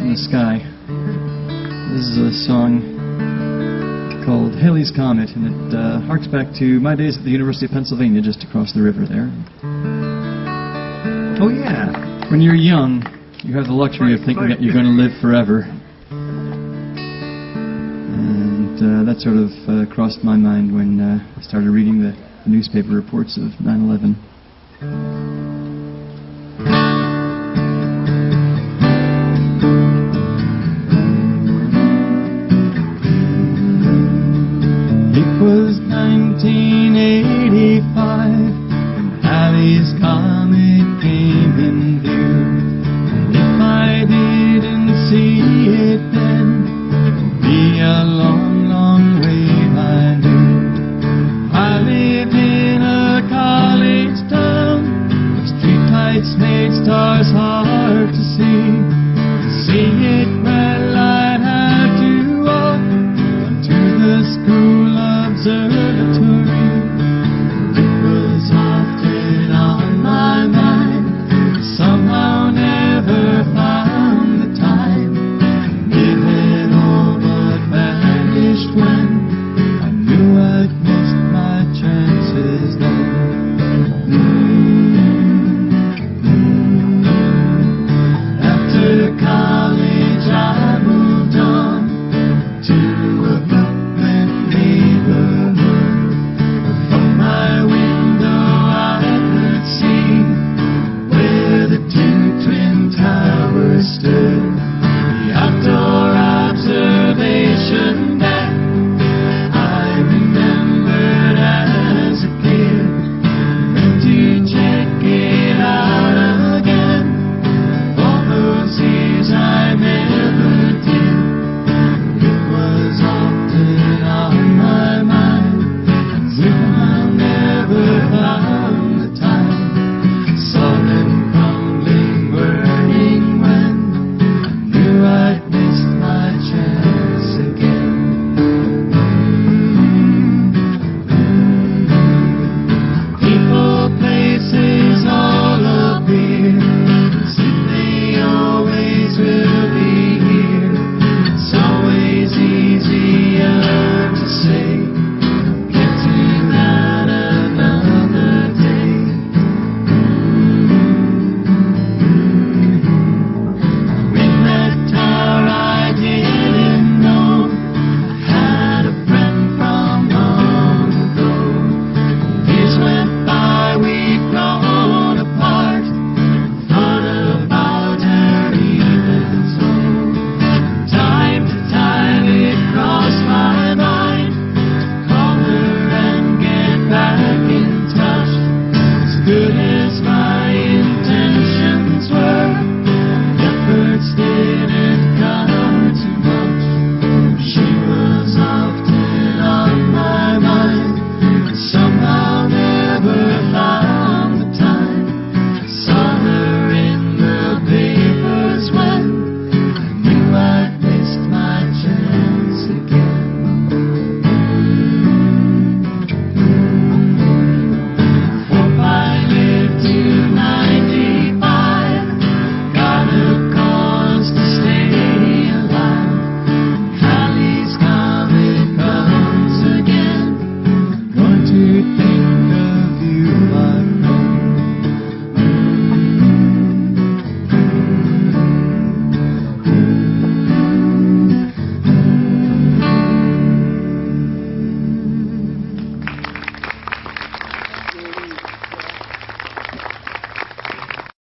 in the Sky. This is a song called Halley's Comet, and it harks back to my days at the University of Pennsylvania, just across the river there. Oh yeah, when you're young, you have the luxury of thinking that you're going to live forever. And that sort of crossed my mind when I started reading the newspaper reports of 9/11. It was 1985, and Halley's Comet came in view. And if I didn't see it then, it'd be a long, long wave I knew. I lived in a college town, where streetlights made stars hard to see. To see it well, I'd have to walk to the school observatory. It was often on my mind, but somehow never found the time. It had all but vanished when I knew I'd missed my chances then. After college I moved